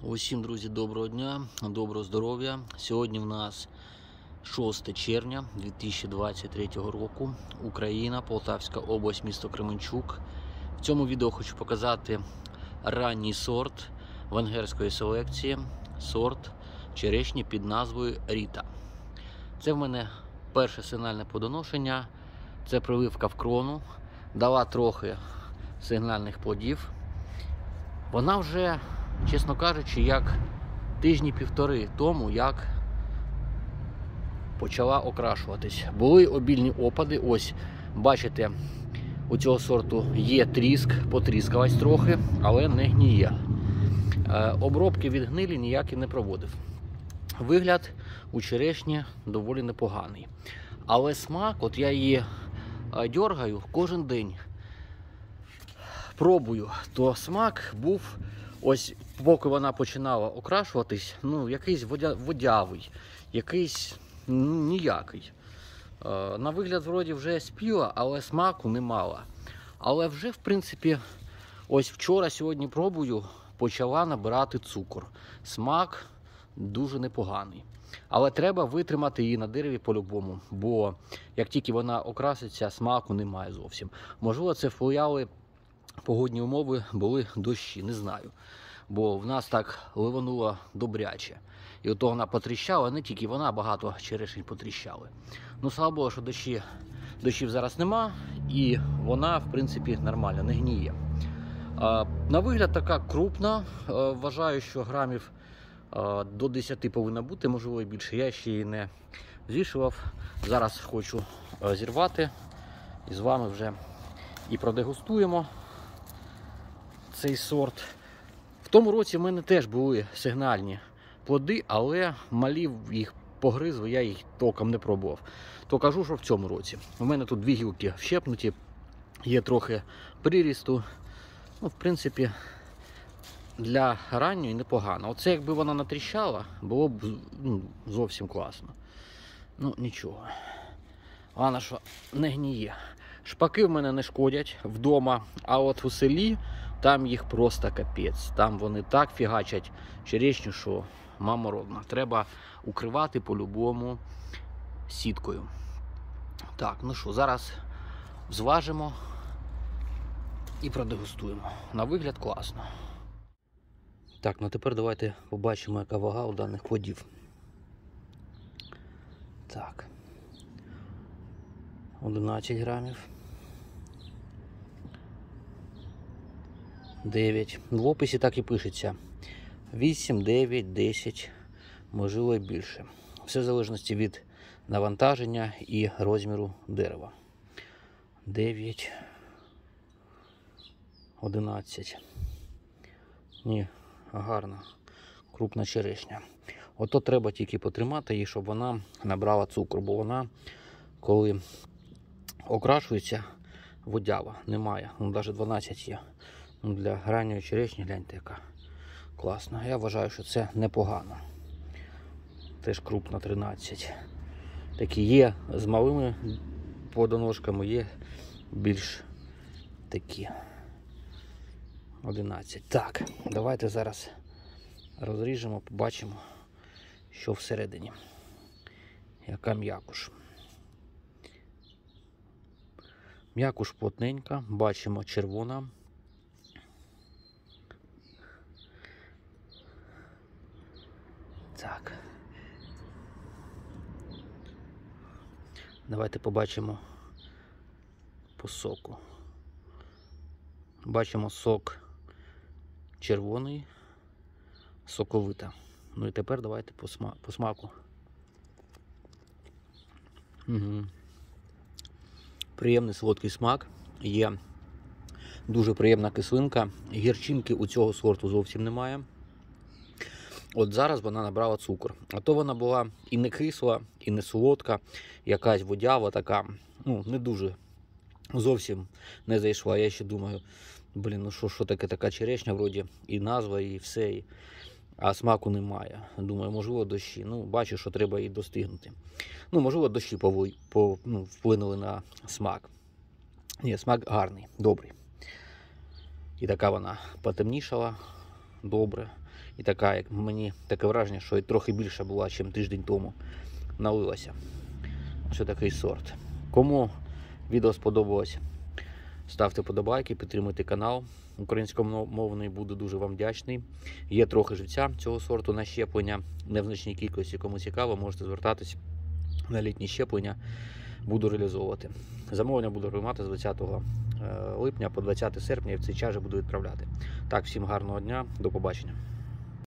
Усім, друзі, доброго дня, доброго здоров'я. Сьогодні в нас 6 червня 2023 року. Україна, Полтавська область, місто Кременчук. В цьому відео хочу показати ранній сорт венгерської селекції, сорт черешні під назвою Ріта. Це в мене перше сигнальне плодоношення, це прививка в крону, дала трохи сигнальних плодів. Вона вже, чесно кажучи, як тижні півтори тому, як почала окрашуватись. Були обільні опади, ось, бачите, у цього сорту є тріск, потріскалась трохи, але не гніє. Обробки від гнилі ніякі не проводив. Вигляд у черешні доволі непоганий. Але смак, от я її дьоргаю кожен день. Пробую, то смак був, ось поки вона починала окрашуватись, ну якийсь водявий, якийсь ніякий. На вигляд вроді вже спіла, але смаку не мала. Але вже в принципі, ось вчора, сьогодні пробую, почала набирати цукор. Смак дуже непоганий. Але треба витримати її на дереві по-любому, бо як тільки вона окраситься, смаку немає зовсім. Можливо, це впливали погодні умови, були дощі, не знаю. Бо в нас так ливануло добряче. І от вона потріщала, не тільки вона, багато черешень потріщали. Ну, слава Богу, що дощів зараз нема, і вона, в принципі, нормально, не гніє. На вигляд така крупна, вважаю, що грамів до 10 повинна бути, можливо і більше. Я ще її не звішував. Зараз хочу зірвати і з вами вже і продегустуємо цей сорт. В тому році в мене теж були сигнальні плоди, але малі їх погризли, я їх толком не пробував. То кажу, що в цьому році. У мене тут 2 гілки вщепнуті, є трохи прирісту. Ну, в принципі, для ранньої непогано. Оце якби вона натріщала, було б зовсім класно. Ну, нічого. Головне, що не гніє. Шпаки в мене не шкодять вдома, а от у селі там їх просто капець. Там вони так фігачать черешню, що мама родна. Треба укривати по-любому сіткою. Так, ну що, зараз зважимо і продегустуємо. На вигляд класно. Так, ну тепер давайте побачимо, яка вага у даних плодів. Так. 11 грамів. 9. В описі так і пишеться. 8, 9, 10, можливо і більше. Все в залежності від навантаження і розміру дерева. 9, 11. Ні, гарна, крупна черешня. Ото треба тільки потримати її, щоб вона набрала цукру, бо вона, коли окрашується, водява, немає. Ну, навіть 12 є. Для ранньої черешні, гляньте, яка класна. Я вважаю, що це непогано. Теж крупно 13. Такі є з малими плодоножками, є більш такі. 11. Так, давайте зараз розріжемо, побачимо, що всередині. Яка м'якуш. М'якуш плотненька, бачимо червона. Так. Давайте побачимо по соку. Бачимо сок червоний, соковита. Ну і тепер давайте по смаку. Угу. Приємний солодкий смак, є дуже приємна кислинка, гірчинки у цього сорту зовсім немає. От зараз вона набрала цукор, а то вона була і не кисла, і не солодка, якась водява така, ну не дуже, зовсім не зайшла. Я ще думаю, блін, ну що таке така черешня, вроді і назва, і все, а смаку немає. Думаю, можливо дощі, ну бачу, що треба її достигнути. Ну, можливо, дощі вплинули на смак. Ні, смак гарний, добрий. І така вона потемнішала, добре. І така, як мені таке враження, що і трохи більша була, ніж тиждень тому налилася. Ось такий сорт. Кому відео сподобалось, ставте подобайки, підтримуйте канал українськомовний, буду дуже вам вдячний. Є трохи живця цього сорту на щеплення, не в значній кількості. Кому цікаво, можете звертатись на літні щеплення, буду реалізовувати. Замовлення буду приймати з 20 липня по 20 серпня і в цей час вже буду відправляти. Так, всім гарного дня, до побачення.